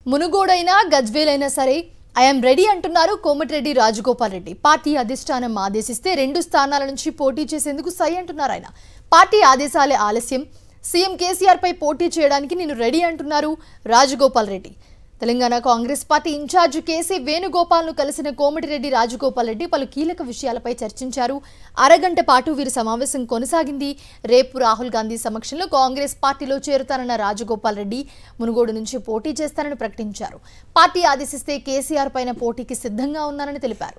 మునుగోడైనా గజ్వేలైనా సరే I'm ready అంటున్నారు Komatireddy Rajagopal Reddy. Party అధిష్టానం ఆదేశిస్తే 2 స్థానాల నుంచి పోటీ చేసేందుకు సై అంటున్నారు ఆయన. పార్టీ ఆదేశాలే ఆలస్యం, సీఎం కేసీఆర్ పై పోటీ చేయడానికి నేను రెడీ అంటున్నారు రాజగోపాల్ రెడ్డి. తెలంగాణ కాంగ్రెస్ పార్టీ ఇన్ఛార్జ్ కేసీ వేణుగోపాల్ను కలిసిన కోమటిరెడ్డి రాజగోపాల్ రెడ్డి పలు కీలక విషయాలపై చర్చించారు. అరగంట పాటు వీరి సమావేశం కొనసాగింది. రేపు రాహుల్ గాంధీ సమక్షంలో కాంగ్రెస్ పార్టీలో చేరుతారన్న రాజగోపాల్ రెడ్డి మునుగోడు నుంచి పోటీ చేస్తారని ప్రకటించారు. పార్టీ ఆదేశిస్తే కేసీఆర్ పైన పోటీకి సిద్ధంగా ఉన్నారని తెలిపారు.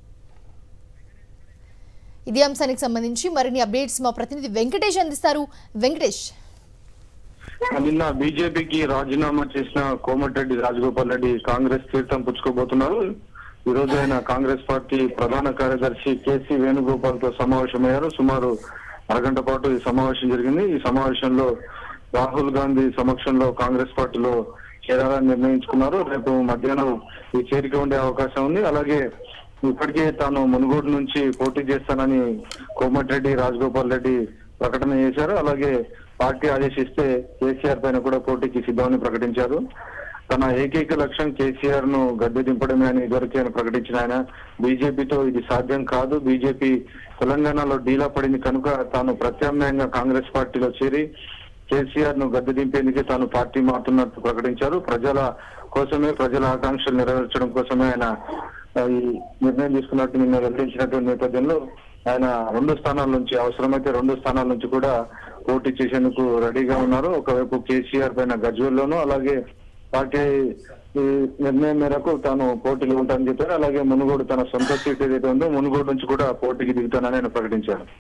ఇదే అంశానికి సంబంధించి మరిన్ని అప్డేట్స్ మా ప్రతినిధి వెంకటేష్ అందిస్తారు. వెంకటేష్, నిన్న బీజేపీకి రాజీనామా చేసిన కోమటిరెడ్డి రాజగోపాల్ రెడ్డి కాంగ్రెస్ తీర్థం పుచ్చుకోబోతున్నారు. ఈ రోజు ఆయన కాంగ్రెస్ పార్టీ ప్రధాన కార్యదర్శి కేసీ వేణుగోపాల్ తో సమావేశమయ్యారు. సుమారు అరగంట పాటు ఈ సమావేశం జరిగింది. ఈ సమావేశంలో రాహుల్ గాంధీ సమక్షంలో కాంగ్రెస్ పార్టీలో చేరాలని నిర్ణయించుకున్నారు. రేపు మధ్యాహ్నం ఈ చేరిక ఉండే అవకాశం ఉంది. అలాగే ఇప్పటికే తాను మునుగోడు నుంచి పోటీ చేస్తానని కోమటిరెడ్డి రాజగోపాల్ రెడ్డి ప్రకటన చేశారు. అలాగే పార్టీ ఆదేశిస్తే కేసీఆర్ పైన కూడా పోటీకి సిద్ధమని ప్రకటించారు. తన ఏకైక లక్ష్యం కేసీఆర్ ను గద్దె దింపడమే అని ఇదివరకే ఆయన ప్రకటించిన ఆయన బీజేపీతో ఇది సాధ్యం కాదు, బీజేపీ తెలంగాణలో డీలా పడింది కనుక తాను ప్రత్యామ్నాయంగా కాంగ్రెస్ పార్టీలో చేరి కేసీఆర్ ను గద్దె దింపేందుకే తాను పార్టీ మారుతున్నట్టు ప్రకటించారు. ప్రజల కోసమే, ప్రజల ఆకాంక్షలు నెరవేర్చడం కోసమే ఆయన ఈ నిర్ణయం తీసుకున్నట్టు నిన్న వెల్లడించినటువంటి నేపథ్యంలో ఆయన 2 స్థానాల నుంచి, అవసరమైతే 2 స్థానాల నుంచి కూడా పోటీ చేసేందుకు రెడీగా ఉన్నారు. ఒకవైపు కేసీఆర్ పైన గజ్వేల్లోనూ, అలాగే పార్టీ నిర్ణయం మేరకు తాను పోటీలో ఉంటానని చెప్పారు. అలాగే మునుగోడు తన సొంత సీట్ ఏదైతే ఉందో మునుగోడు నుంచి కూడా పోటీకి దిగుతానని ఆయన ప్రకటించారు.